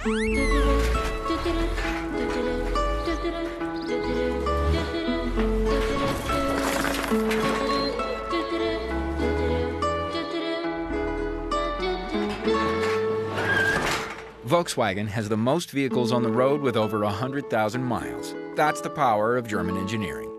Volkswagen has the most vehicles on the road with over 100,000 miles. That's the power of German engineering.